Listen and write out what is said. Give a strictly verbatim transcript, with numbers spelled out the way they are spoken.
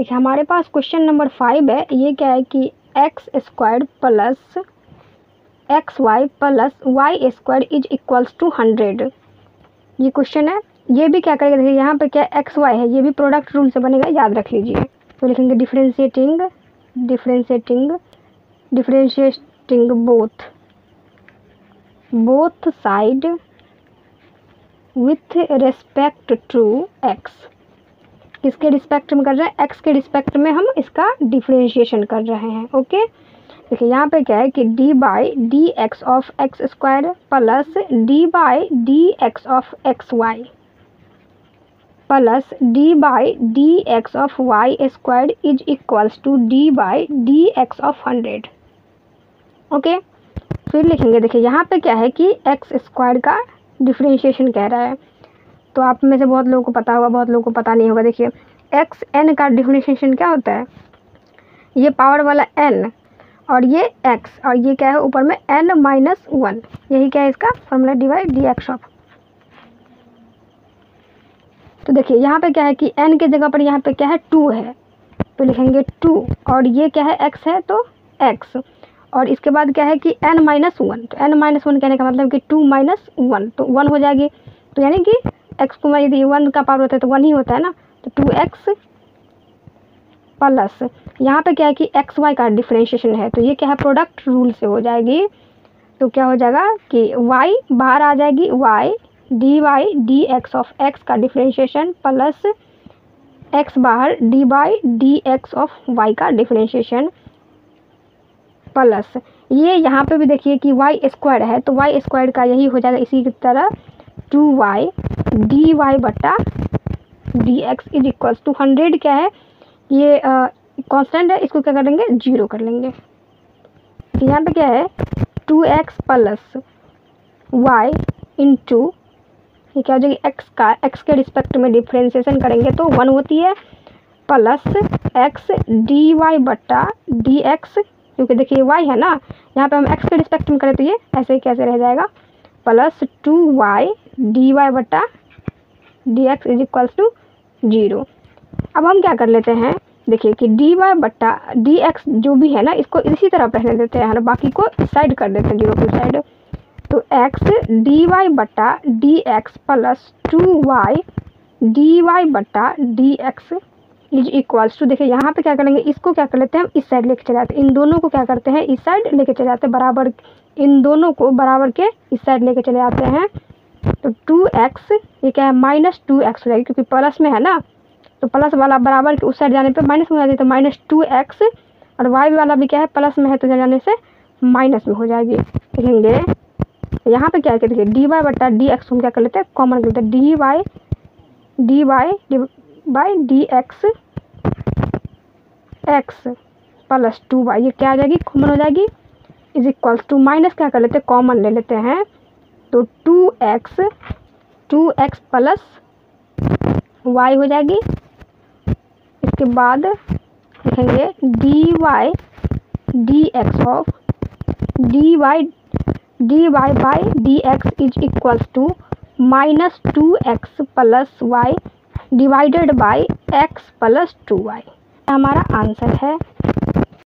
देखिए हमारे पास question number five है। ये क्या है कि x square plus x y plus y square is equals to hundred. ये क्वेश्चन है। ये भी क्या करेगा, देखिए यहाँ पे क्या एक्स वाई है, ये भी प्रोडक्ट रूल से बनेगा, याद रख लीजिए। तो लिखेंगे differentiating differentiating differentiating both both side with respect to x. किसके रिस्पेक्ट में कर रहे हैं, एक्स के रिस्पेक्ट में हम इसका डिफरेंशिएशन कर रहे हैं। ओके, देखिए यहाँ पे क्या है कि d by d x of x square plus d by d x of x y plus d by d x of y square is equals to d by d x of hundred. Okay, फिर लिखेंगे, देखिए यहाँ पे क्या है कि x square का differentiation कह रहा है। तो आप में से बहुत लोगों को पता होगा, बहुत लोगों को पता नहीं होगा। देखिए एक्स एन का डिफरेंशिएशन क्या होता है, ये पावर वाला एन और ये एक्स और ये क्या है ऊपर में एन माइनस वन, यही क्या है इसका formula d by d x of. तो देखिए यहाँ पे क्या है कि एन के जगह पर यहाँ पे क्या है टू है, तो लिखेंगे टू और ये क्या है एक्स है तो एक्स और इसके बाद क्या है कि एन माइनस वन। तो एन माइनस वन कहने का मतलब कि टू माइनस वन तो वन हो जाएगी। तो यानी कि एक्स को यदि वन का पावर होता है तो वन ही होता है ना, तो टू एक्स प्लस यहाँ पे क्या है कि एक्स वाई का डिफरेंशिएशन है, तो ये क्या है प्रोडक्ट रूल से हो जाएगी। तो क्या हो जाएगा कि y बाहर आ जाएगी, y d y d x of x का डिफरेंशिएशन प्लस x बाहर d by d x of y का डिफरेंशिएशन प्लस ये यहाँ पे भी देखिए कि y स्क्वायर है, तो y स्क्वायर का यही हो जाएगा इसी की तरह टू वाई डी वाई बट्टा d x is equals to hundred. क्या है ये कांस्टेंट है, इसको क्या करेंगे जीरो कर लेंगे। तो यहाँ पे क्या है two x plus y into ये क्या हो जाएगी एक्स का एक्स के रिस्पेक्ट में डिफरेंशिएशन करेंगे तो वन होती है प्लस एक्स डी वाई बट्टा डी एक्स, क्योंकि देखिए वाई है ना, यहाँ पे हम एक्स के रिस्पेक्ट में करें तो ये ऐसे ही कैसे रह जाएगा plus two y d y बट्टा d x is equals to zero. अब हम क्या कर लेते हैं, देखिए कि डी वाई बट्टा डी एक्स जो भी है ना इसको इसी तरह रहने देते हैं और बाकी को साइड कर देते हैं जीरो की साइड। तो एक्स डी वाई बट्टा d x plus two y d y बट्टा d x is equals to, देखिए यहाँ पे क्या करेंगे इसको क्या कर लेते हैं हम इस साइड लेके चले जाते हैं, इन दोनों को क्या करते हैं इस साइड लेके चले जाते हैं बराबर, इन दोनों को बराबर के इस साइड लेके चले जाते हैं। तो टू एक्स ये क्या है माइनस टू एक्स हो जाएगी, क्योंकि प्लस में है ना, तो प्लस वाला बराबर के उस साइड जाने पे माइनस में हो जाती है, तो माइनस टू एक्स और वाई वाला भी क्या है प्लस में है तो जाने से माइनस में हो जाएगी। देखेंगे यहाँ पे क्या है, देखिए डी वाई बट्टा डी एक्स हम क्या कर लेते हैं कॉमन कर लेते हैं, d y d y by d x x plus two y, ये क्या आ जाएगी कॉमन हो जाएगी इज इक्वल्स टू माइनस क्या कर लेते हैं कॉमन ले लेते हैं, तो two x two x plus y हो जाएगी। इसके बाद लिखेंगे d y d x of d y d y by d x is equals to minus two x plus y divided by x plus two y, हमारा answer है।